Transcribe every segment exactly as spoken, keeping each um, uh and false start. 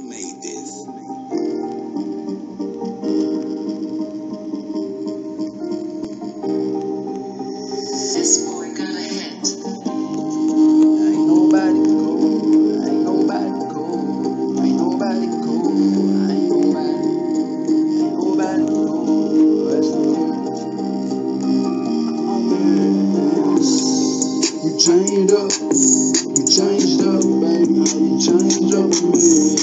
made this. This boy got a hit. Ain't nobody cool. Ain't nobody cool. Ain't nobody cool. Ain't nobody. Ain't nobody cool. That's the You changed up. You changed up, baby. How you changed up on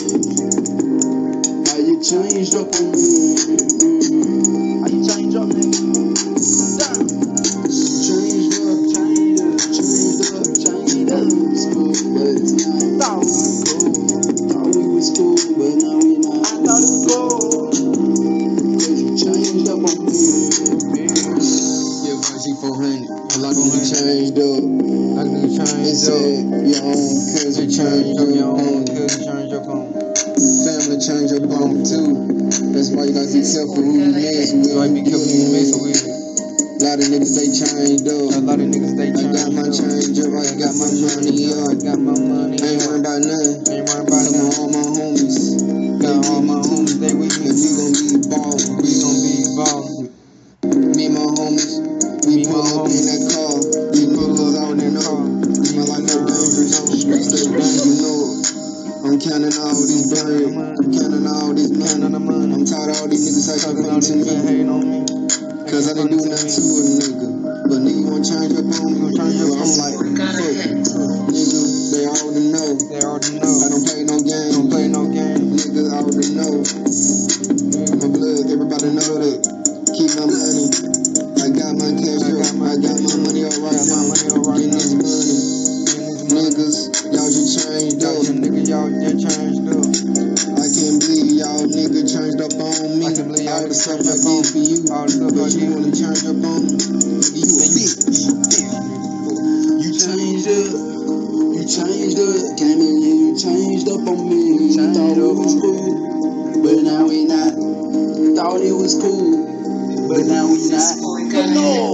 me? How you changed up on me? How you changed up, nigga? Damn. Changed up, changed up, changed up, changed up. It's cool, but it's not. Thought we was cool. Thought we was cool, but now we not. I thought it was cool. Cause you changed up on me. Yeah, Virgie four hundred. A lot of niggas changed up. I can change They said your own cousin changed up your own. cousin change your phone. Family change up on too. That's why you gotta be careful who you mess with. You gotta be careful who you messing with. A lot of niggas they changed A up. lot of niggas they I change got my change up. I got my money I up. got my money. I ain't worried about nothing. Ain't worried about Come on, nothing. all my homies. Got all my homies, they with me. And we gon' be ballin'. We gon' be ballin'. Me and my homies. We Me and pull my up in homies. that car. We pull up out in that car. My life no dangerous. Streets stay dangerous, you know it. I'm counting all these birds. I'm counting all this money. I'm tired of all these niggas acting funny to me. Hating on me. Cause I didn't do nothing to a nigga. But nigga wanna change up on me. Well, I'm like, Got a fuck. hit. Nigga, they already know. They already know. I don't play no game. Don't play no game. Nigga already know. My blood, everybody know that. Keep my money. I got my cash up. I got my money alright now. Getting this money. Niggas, y'all just changed up. Niggas, y'all just changed up. I can't believe y'all nigga changed up on me. I can't believe y'all All the stuff changed I up on did for you. All the stuff I But you did. wanna change up on me? Nigga, you a bitch. You changed up. You changed up. Came in here, you changed up on me. Changed Thought it up was on me. cool, but now we not. Thought it was cool, but now we This not. boy got a hit.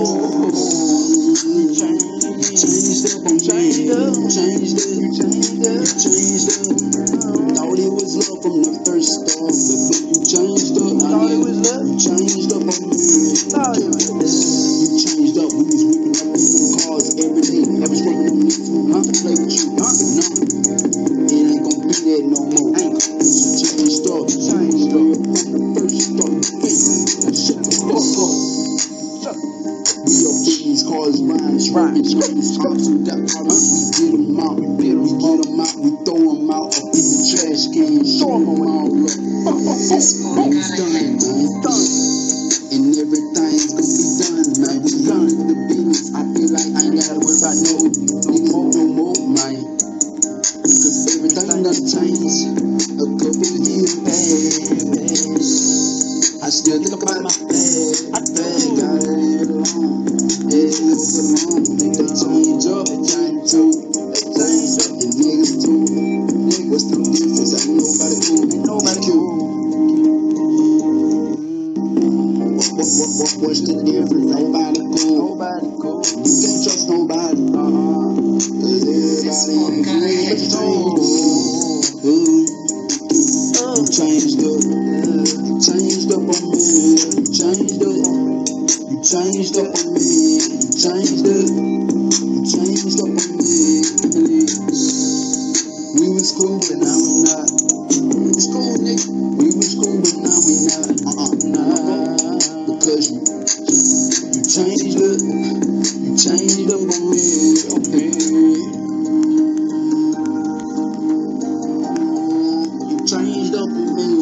You changed up, changed up, on changed up, changed up, changed up, changed up. Thought it was love from the first start, but then you changed up. Thought it was love. You changed up on me. Thought it was love. You changed up. We was whipping up in them cars every day. I was working on this too, huh? To play with you, huh? No, it ain't gonna be that no more. Ain't you changed up, changed up from the first start. Hey, shut the fuck up. We up in these cars, riding, swerving, screaming, stops and that part. We get them out, we get them, we get them out, we throw them out up in the trash can, show them all up. This boy It's got a done, hit. man, it's done. And everything's gonna be done, man. We done with the business. I feel like I ain't gotta worry about no, no more, no more, man. Cause everything done changed. A couple years back, I still think about my past. I think I gotta leave it alone. Yeah, leave it alone. They change up, they change too. They change up, and niggas too. Nigga, what's the difference? Ain't nobody cool. Ain't nobody cool. What, what, what, what, what's the difference? Nobody cool. Nobody cool. You can't trust nobody. Uh-huh. Cause everybody ain't cool, but you changed. Ooh. You changed up. You changed up on me. You changed up. You changed up on me. You changed up. You changed up on me. We was cool, but now we not. We was cool, nigga. We was cool, but now we not. Uh-uh, nah. Because you, you changed up. You changed up on me. Okay. You changed up on me.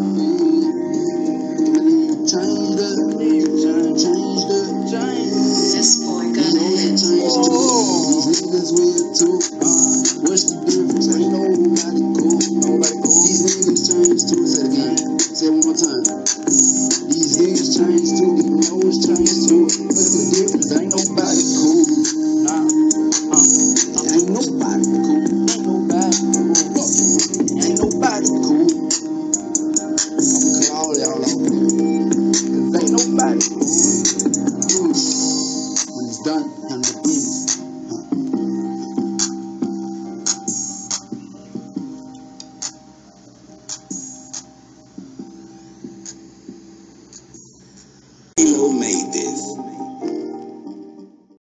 You changed up. You changed up. Changed. This boy got You a know you hit. changed too. These niggas will too. Uh, what's the difference? Ain't nobody cool. Nobody cool. These niggas changed too. Say it again. Say it one more time. These niggas changed too. These nose changed too. What's the difference? Ain't nobody cool. Nah. Uh, ain't nobody cool. Ain't nobody cool. Fuck. Ain't nobody cool. Milo made this.